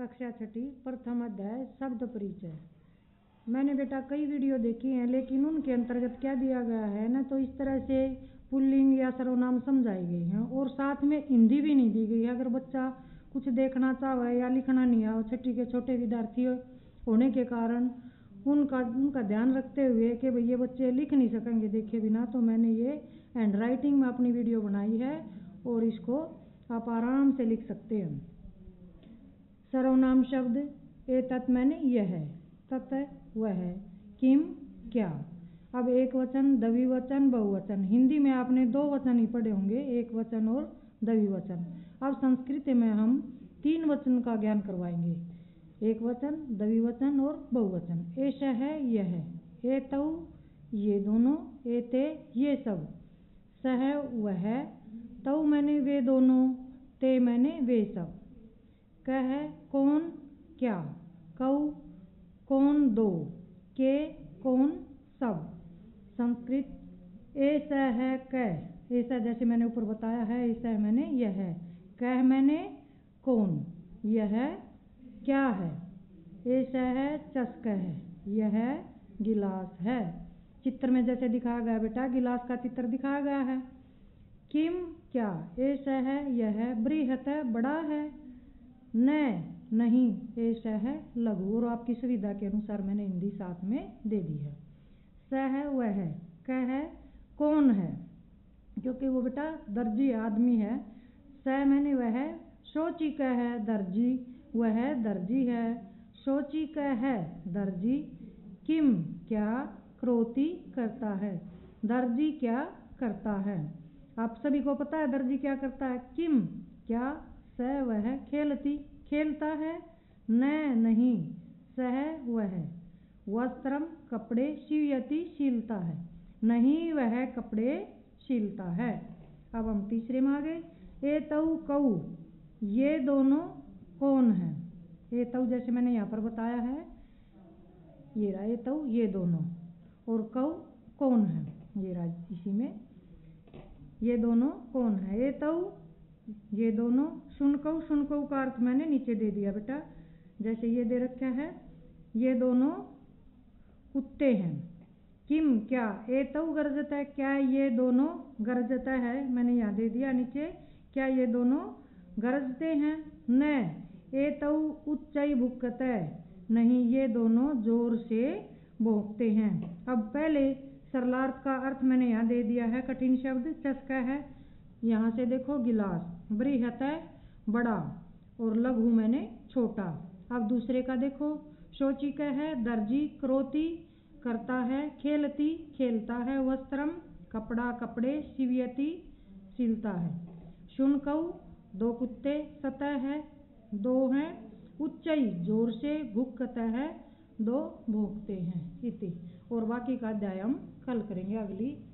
कक्षा छठी प्रथम अध्याय शब्द परिचय। मैंने बेटा कई वीडियो देखी हैं, लेकिन उनके अंतर्गत क्या दिया गया है ना, तो इस तरह से पुल्लिंग या सर्वनाम समझाई गई हैं और साथ में हिंदी भी नहीं दी गई है। अगर बच्चा कुछ देखना चाहे या लिखना नहीं आओ, छठी के छोटे विद्यार्थी होने के कारण उनका ध्यान रखते हुए कि भाई ये बच्चे लिख नहीं सकेंगे देखे बिना, तो मैंने ये हैंड राइटिंग में अपनी वीडियो बनाई है और इसको आप आराम से लिख सकते हैं। सर्वनाम शब्द ए तत् मैंने यह है, तत् वह है, किम क्या। अब एक वचन, द्विवचन, बहुवचन। हिंदी में आपने दो वचन ही पढ़े होंगे, एक वचन और द्विवचन। अब संस्कृत में हम तीन वचन का ज्ञान करवाएंगे, एक वचन, द्विवचन और बहुवचन। ऐसा है यह है, एतौ ये दोनों, एते ये सब, सह वह, तौ मैंने वे दोनों, ते मैंने वे सब, कह कौन क्या, कौ कौन दो, के कौन सब। संस्कृत ऐसा है कह, ऐसा जैसे मैंने ऊपर बताया है, ऐसा मैंने यह है, कह मैंने कौन, यह क्या है, ऐसा है चस्क है, यह गिलास है। चित्र में जैसे दिखाया गया बेटा, गिलास का चित्र दिखाया गया है। किम क्या, ऐसा है यह बृहत है बड़ा है, न नहीं ऐसा है लघु। और आपकी सुविधा के अनुसार मैंने हिंदी साथ में दे दी है। सह वह, कह कौन है, क्योंकि वो बेटा दर्जी आदमी है। सह मैंने वह, सोची कह है दर्जी, वह दर्जी है, सोची कह है दर्जी। किम क्या, क्रोती करता है, दर्जी क्या करता है। आप सभी को पता है दर्जी क्या करता है। किम क्या, सह वह खेलती खेलता है, न नहीं सह वह वस्त्रम कपड़े सियती सिलता है, नहीं वह कपड़े सिलता है। अब हम तीसरे में आ गए। एतौ कौ ये दोनों कौन है। एतौ जैसे मैंने यहाँ पर बताया है, ये रहा एतौ ये दोनों, और कौ कौन है, ये रहा इसी में, ये दोनों कौन है। एतौ ये दोनों, सुनकौ, सुनकौ का अर्थ मैंने नीचे दे दिया बेटा, जैसे ये दे रखा है, ये दोनों कुत्ते हैं। किम क्या, एतौ गरजता है, क्या ये दोनों गरजता है, मैंने यहाँ दे दिया नीचे, क्या ये दोनों गरजते हैं। न एतौ उच्चई भुक्कत, नहीं ये दोनों जोर से भौंकते हैं। अब पहले सरलार्थ का अर्थ मैंने यहाँ दे दिया है, कठिन शब्द चस्का है। यहाँ से देखो गिलास, बृहत है बड़ा और लघु मैंने छोटा। अब दूसरे का देखो, सोची का है दर्जी क्रोती करता है, खेलती खेलता है, वस्त्रम कपड़ा कपड़े, सिवयती सिलता है। सुनकौ दो कुत्ते, सतह है दो हैं, उच्चई जोर से, भुक्कता है दो भोंकते हैं। इति और बाकी का अध्याय हम कल करेंगे अगली